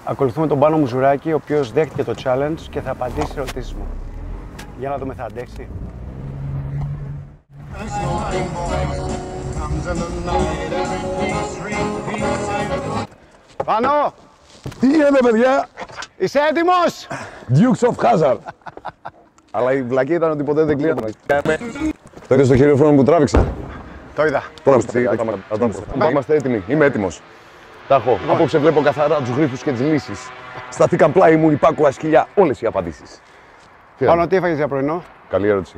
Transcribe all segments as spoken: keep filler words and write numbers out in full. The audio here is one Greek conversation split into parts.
Ακολουθούμε τον Πάνο Μουζουράκη, ο οποίος δέχτηκε το challenge και θα απαντήσει στις ερωτήσεις μου. Για να δούμε, θα αντέξει. Πάνο! Τι γίνεται, παιδιά! Είσαι έτοιμος! Dukes of Hazzard! Αλλά η βλακή ήταν ότι ποτέ δεν κλείναμε. Το είδες στο χειριοφρόνο που τράβηξα. Το είδα. Τώρα είμαστε έτοιμοι. Είμαι έτοιμος. Τα έχω. Απόψε βλέπω καθαρά τους γρίφους και τις λύσεις. Σταθήκαν πλάι μου, υπάκουα σκυλιά, όλες οι απαντήσεις. Πάνο, τι έφαγες για πρωινό? Καλή ερώτηση.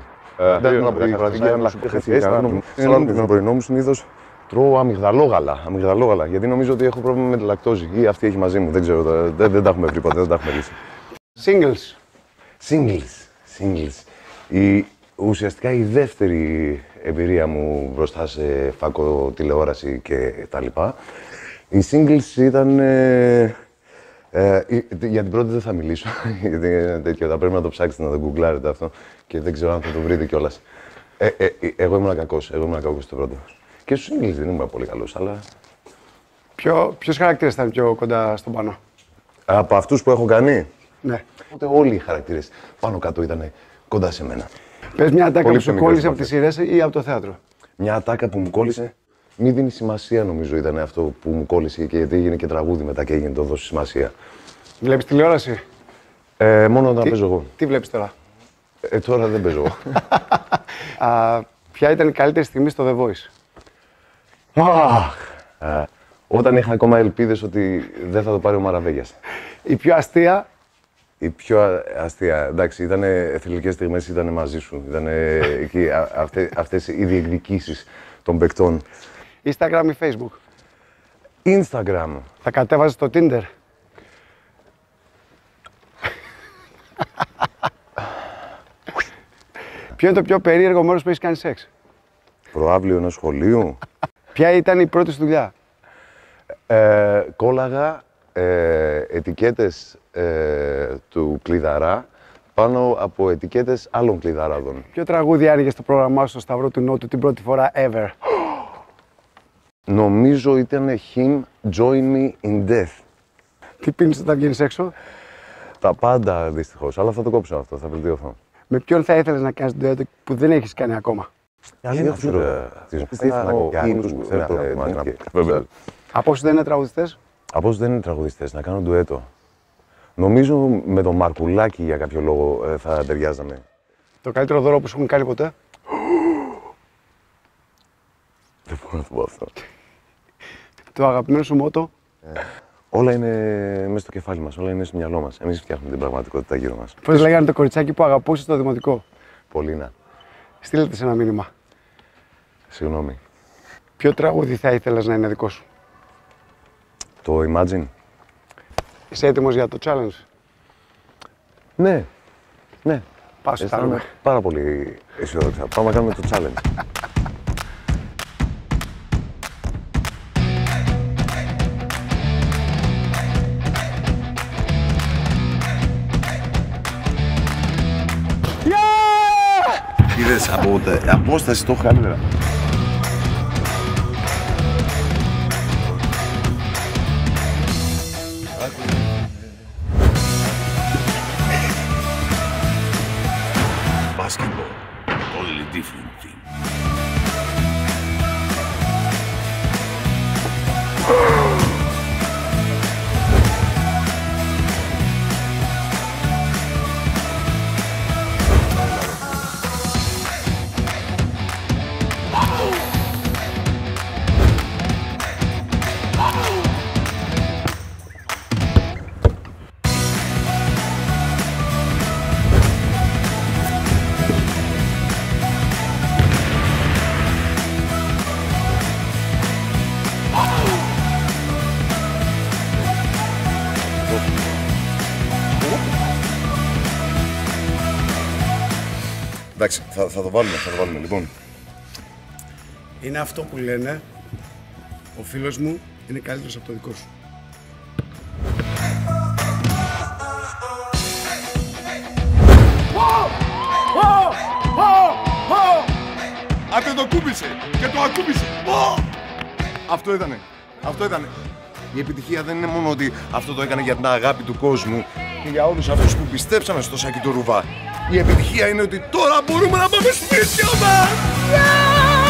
Στο πρωινό μου συνήθως τρώω αμυγδαλόγαλα. Αμυγδαλόγαλα. Γιατί νομίζω ότι έχω πρόβλημα με τη λακτόζη ή αυτή έχει μαζί μου. Δεν ξέρω. Δεν, δεν τα έχουμε βρει ποτέ, δεν τα έχουμε λύσει. Singles. Singles. Singles. Η, ουσιαστικά η δεύτερη εμπειρία μου μπροστά σε φάκο τηλεόραση και τα λοιπά. Οι singles ήταν. Ε, ε, για την πρώτη δεν θα μιλήσω. Γιατί είναι τέτοιο. Θα πρέπει να το ψάξετε, να το γκουγκλάρετε αυτό. Και δεν ξέρω αν θα το βρείτε κιόλας. Ε, ε, ε, εγώ ήμουν κακός. Εγώ ήμουν κακός στο πρώτο. Και στους singles δεν ήμουν πολύ καλός, αλλά. Ποιο, ποιος χαρακτήρας ήταν πιο κοντά στον Πάνο? Από αυτούς που έχω κάνει. Ναι. Οπότε όλοι οι χαρακτήρες πάνω κάτω ήταν κοντά σε μένα. Πες μια ατάκα που σου κόλλησε από τις τις σειρές ή από το θέατρο. Μια ατάκα που μου κόλλησε. Μη δίνει σημασία, νομίζω ήταν αυτό που μου κόλλησε και γιατί έγινε και τραγούδι μετά και έγινε το δώσει σημασία. Βλέπεις τηλεόραση? Ε, μόνο όταν τι, παίζω εγώ. Τι βλέπεις τώρα? Ε, τώρα δεν παίζω εγώ. Α, ποια ήταν η καλύτερη στιγμή στο The Voice? Αχ! Ε, όταν είχα ακόμα ελπίδες ότι δεν θα το πάρει ο Μαραβέγιας. Η πιο αστεία? Η πιο αστεία, εντάξει, ήταν θρυλικές στιγμές, ήταν μαζί σου. Ήταν εκεί αυτές, αυτές οι διεκδικήσεις των παικτών. Instagram ή Facebook? Instagram. Θα κατέβαζες το Tinder? Ποιο είναι το πιο περίεργο μέρος που έχεις κάνει σεξ? Προάβλιο ενός σχολείου. Ποια ήταν η πρώτη σου δουλειά? Ε, κόλλαγα ε, ετικέτες ε, του κλειδαρά πάνω από ετικέτες άλλων κλειδαράδων. Ποιο τραγούδι άνοιγε στο πρόγραμμά σου στο Σταυρό του Νότου την πρώτη φορά ever? Νομίζω ήταν Him, Join Me in Death. Τι πίνεις όταν βγαίνεις έξω? Τα πάντα δυστυχώς, αλλά θα το κόψω αυτό, θα βελτιωθώ. Με ποιον θα ήθελες να κάνεις ντουέτο που δεν έχεις κάνει ακόμα? Δεν ξέρω. Από όσους δεν είναι τραγουδιστές? Από όσους δεν είναι τραγουδιστές, να κάνω ντουέτο. Νομίζω με τον Μαρκουλάκη για κάποιο λόγο ε, θα ταιριάζαμε. Το καλύτερο δώρο που σου έχουν κάνει ποτέ? Δεν μπορώ να το πω αυτό. Το αγαπημένο σου μότο? Ε, όλα είναι μέσα στο κεφάλι μας, όλα είναι μέσα στο μυαλό μας. Εμείς φτιάχνουμε την πραγματικότητα γύρω μας. Πώς λέγανε το κοριτσάκι που αγαπούσε στο δημοτικό? Πολύνα. Στείλτε σε ένα μήνυμα. Συγγνώμη. Ποιο τραγούδι θα ήθελες να είναι δικό σου? Το Imagine. Είσαι έτοιμος για το challenge? Ναι. Ναι. Πάω σου Αισθάνομαι πάρα πολύ αισιόδοξα. Πάμε να κάνουμε το challenge. Είδες από απόσταση το χάλερα. Basketball, totally different thing. Εντάξει, θα, θα το βάλουμε, θα το βάλουμε, λοιπόν. Είναι αυτό που λένε, ο φίλος μου είναι καλύτερος από το δικό σου. Αυτό το κούμπησε και το ακούμπησε. Αυτό ήτανε, αυτό ήτανε. Η επιτυχία δεν είναι μόνο ότι αυτό το έκανε για την αγάπη του κόσμου και για όλους αυτούς που πιστέψαμε στο Σάκη του Ρουβά. Η επιτυχία είναι ότι τώρα μπορούμε να πάμε σπίτια μας!